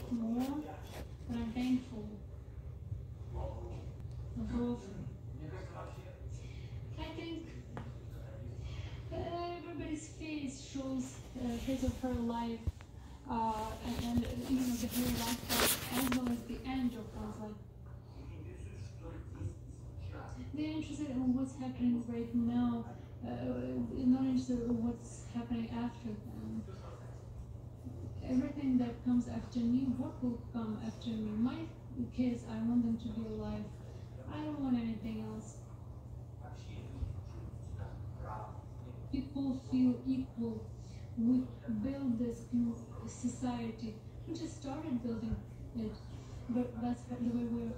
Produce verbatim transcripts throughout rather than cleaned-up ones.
more, but I'm thankful. Above, I think uh, everybody's face shows uh, face of her life, uh, and, and uh, you know the whole life as well as the end of her life. They're interested in what's happening right now, uh, not interested in what's happening after them. Everything that comes after me, what will come after me? My kids, I want them to be alive. I don't want anything else. People feel equal. We build this in society. We just started building it, but that's what the way we're.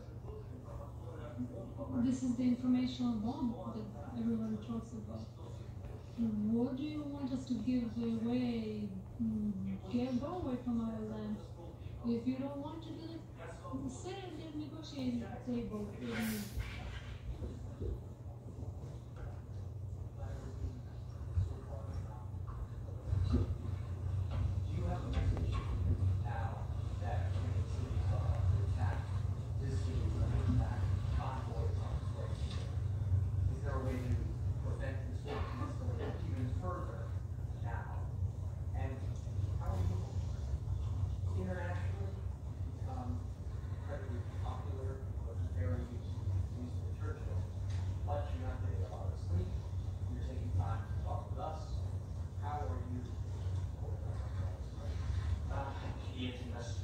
This is the informational bomb that everyone talks about. What do you want us to give away? Mm, Get go away from our land. If you don't want to do it, sit at the negotiating table with me. Do you have a message now that we can see uh, attack this city, attack convoys on its way? Is there a way to prevent this from escalating even further now? And how are you internationally um, incredibly popular, but very used to Winston Churchill, but you're not getting a lot of sleep, you're taking time to talk with us. How are you? Ah, clienti nascosti.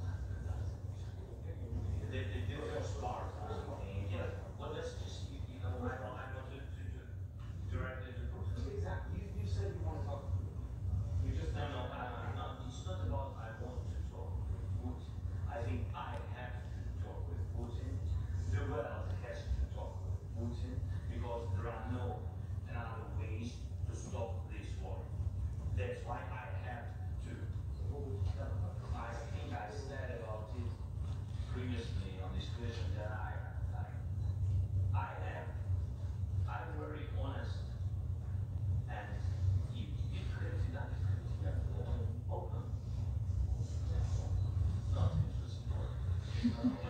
They, they, they were smart. And, yeah, well, that's just, you, you know, I don't, I want to, to, to direct it to Putin. Exactly. You, you said you want to talk. You just No, no, uh, no, it's not about I want to talk with Putin. I think I have to talk with Putin. The world has to talk with Putin because there are no other ways to stop this war. That's why I have to. I think I said about it previously on this question that I, I, I am, I'm very honest and you, you create that, open, not interested.